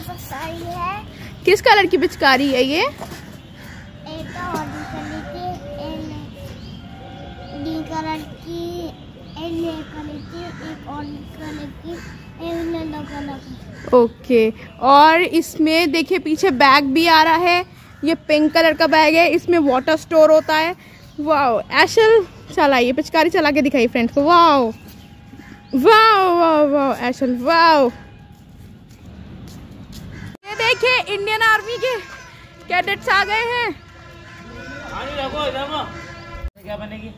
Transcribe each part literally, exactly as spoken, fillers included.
पिचकारी है। किस कलर की पिचकारी है ये? एक ऑरेंज कलर की, एक डी कलर की, एक रेड कलर की, एक ऑरेंज कलर की, एक येलो कलर की। ओके, और इसमें देखिए पीछे बैग भी आ रहा है। ये पिंक कलर का बैग है, इसमें वाटर स्टोर होता है। वाओ, एशल चलाइए, पिचकारी चला के दिखाइए फ्रेंड्स को। Wow wow wow wow Eshal, wow. ये देखिए इंडियन आर्मी के कैडेट्स आ गए हैं। क्या बनेगी?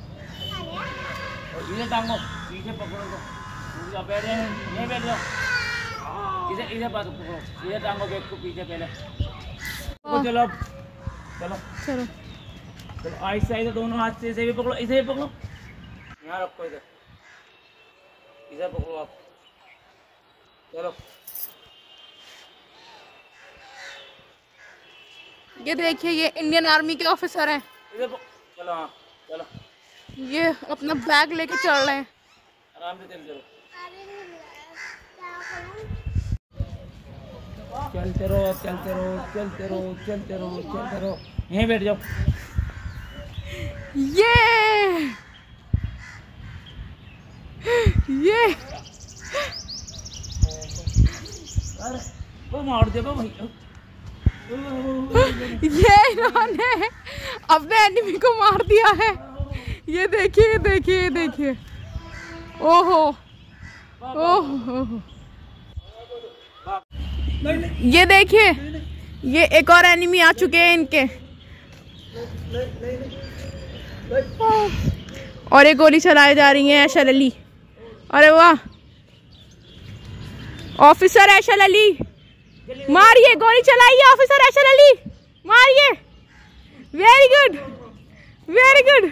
इधर टांगो, पीछे पकड़ो तो बैठ जाए, नहीं बैठ जाओ, इधर इधर बात पकड़ो, इधर टांगो बैग को पीछे पहले। चलो चलो चलो चलो, आहिस्ते आहिस्ते दोनों हाथ से, इसे भी पकड़ो, इसे भी पकड़ो, यहाँ रखो, इधर इधर पकड़ो आप। चलो, ये देखिए ये इंडियन आर्मी के ऑफिसर हैं। इधर चलो, हाँ चलो, ये अपना बैग लेके चल रहे हैं। आराम से चल चलो, चलते रहो चलते रहो चलते रहो चलते रहो चलते रहो, यहीं बैठ जाओ। ये ये अरे वो मार दे भाई। ये इन्होंने अपने एनिमी को मार दिया है। ये देखिए देखिए देखिए, ओहो ओहो, ये देखिए ये एक और एनिमी आ चुके हैं इनके, और एक गोली चलाई जा रही है एशल अली। अरे वाह, ऑफिसर एशल अली मारिए, गोली चलाइए ऑफिसर एशल अली, मारिए। Very good very good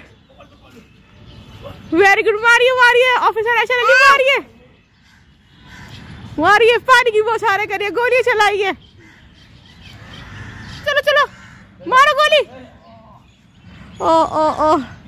very good, मारिए मारिए ऑफिसर एशल अली, मारिए मारिए, पानी की बौछारें करिए, गोली चलाइए। चलो चलो मारो गोली। ओ ओ ओ